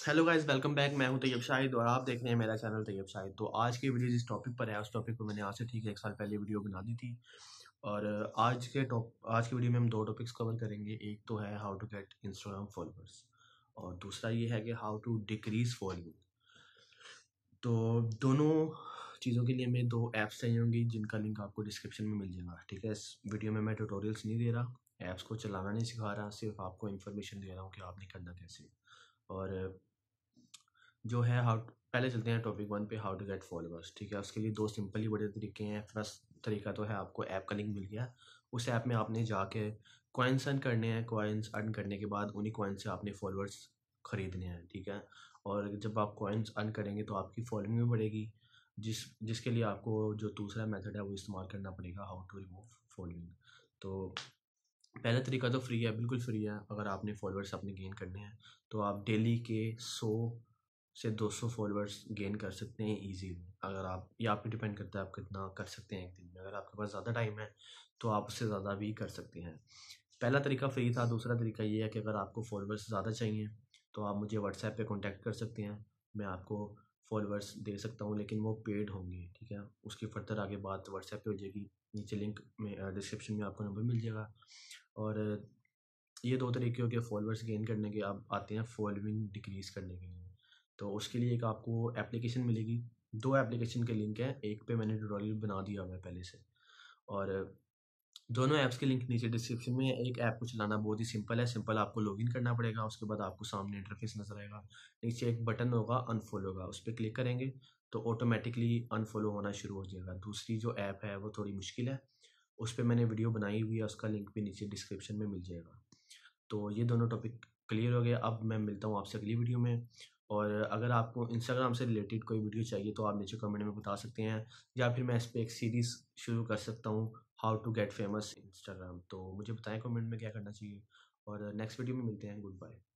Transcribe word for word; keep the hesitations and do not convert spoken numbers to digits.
Hello guys, welcome back. मैं हूं तैयब शाहिद और आप देख रहे हैं मेरा चैनल तैयब शाहिद। तो आज की वीडियो जिस टॉपिक पर है उस टॉपिक पर मैंने आज से ठीक एक साल पहले वीडियो बना दी थी। और आज के टॉप आज की वीडियो में हम दो टॉपिक्स कवर करेंगे। एक तो है how to get Instagram followers और दूसरा ये है कि हाउ टू डिक्रीज फॉलोइंग। तो दोनों चीज़ों के लिए हमें दो ऐप्स चाहिए होंगी जिनका लिंक आपको डिस्क्रिप्शन में मिल जाएगा। ठीक है, इस वीडियो में मैं ट्यूटोरियल्स नहीं दे रहा, ऐप्स को चलाना नहीं सिखा रहा, सिर्फ आपको इन्फॉर्मेशन दे रहा हूँ कि आपने करना कैसे। और जो है हाउ पहले चलते हैं टॉपिक वन पे, हाउ टू गेट फॉलोअर्स। ठीक है, उसके लिए दो सिंपल ही बड़े तरीके हैं। फर्स्ट तरीका तो है आपको ऐप का लिंक मिल गया, उस ऐप में आपने जाके कॉइन्स अर्न करने हैं। कॉइन्स अर्न करने के बाद उन्हीं कॉइन से आपने फॉलोअर्स खरीदने हैं। ठीक है, और जब आप कॉइन्स अर्न करेंगे तो आपकी फॉलोइंग भी बढ़ेगी, जिस जिसके लिए आपको जो दूसरा मेथड है वो इस्तेमाल करना पड़ेगा, हाउ टू रिमूव फॉलोइंग। तो पहला तरीका तो फ्री है, बिल्कुल फ्री है। अगर आपने फॉलोअर्स अपने गेन करने हैं तो आप डेली के सौ से दो सौ फॉलोअर्स गेन कर सकते हैं इजीली। अगर आप, ये आप पे डिपेंड करता है आप कितना कर सकते हैं एक दिन में। अगर आपके पास ज़्यादा टाइम है तो आप उससे ज़्यादा भी कर सकते हैं। पहला तरीका फ्री था। दूसरा तरीका ये है कि अगर आपको फॉलोअर्स ज़्यादा चाहिए तो आप मुझे व्हाट्सएप पे कांटेक्ट कर सकते हैं। मैं आपको फॉलोअर्स दे सकता हूँ, लेकिन वो पेड होंगे। ठीक है, उसकी फर्दर आगे बात व्हाट्सएप पे हो जाएगी। नीचे लिंक में डिस्क्रिप्शन में आपको नंबर मिल जाएगा। और ये दो तरीके हो गए फॉलोअर्स गेन करने के। अब आते हैं फॉलोइंग डिक्रीज़ करने के लिए। तो उसके लिए एक आपको एप्लीकेशन मिलेगी। दो एप्लीकेशन के लिंक हैं, एक पे मैंने ट्यूटोरियल बना दिया हुआ है पहले से, और दोनों ऐप्स के लिंक नीचे डिस्क्रिप्शन में है। एक ऐप को चलाना बहुत ही सिंपल है। सिंपल आपको लॉगिन करना पड़ेगा, उसके बाद आपको सामने इंटरफेस नजर आएगा। नीचे एक बटन होगा अनफॉलो का, उस पर क्लिक करेंगे तो ऑटोमेटिकली अनफॉलो होना शुरू हो जाएगा। दूसरी जो ऐप है वो थोड़ी मुश्किल है, उस पर मैंने वीडियो बनाई हुई है, उसका लिंक भी नीचे डिस्क्रिप्शन में मिल जाएगा। तो ये दोनों टॉपिक क्लियर हो गए। अब मैं मिलता हूँ आपसे अगली वीडियो में। और अगर आपको इंस्टाग्राम से रिलेटेड कोई वीडियो चाहिए तो आप नीचे कमेंट में बता सकते हैं, या फिर मैं इस पर एक सीरीज़ शुरू कर सकता हूँ, how to get famous Instagram. तो मुझे बताएं कमेंट में क्या करना चाहिए, और नेक्स्ट वीडियो में मिलते हैं। Good bye.